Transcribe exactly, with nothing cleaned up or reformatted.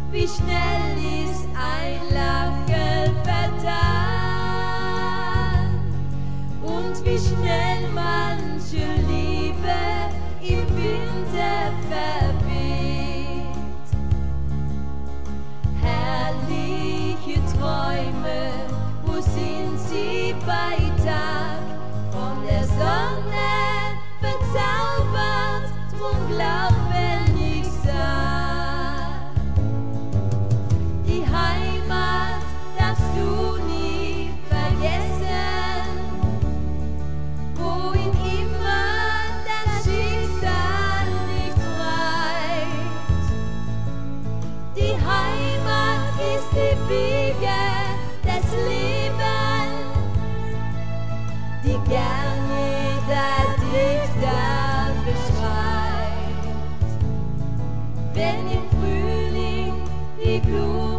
wie schnell ist ein Lachen vertan und wie schnell manche Liebe im Winter verweht. Herrliche Träume, wo sind sie bei Tag, von der Sonne verzaubert, drum glaub, wenn ich sag, die Heimat darfst du nie vergessen, wohin immer das Schicksal nicht reicht. Die Heimat ist die Wiege des Lebens, die gern jeder Dichter beschreibt, wenn im Frühling die Blumen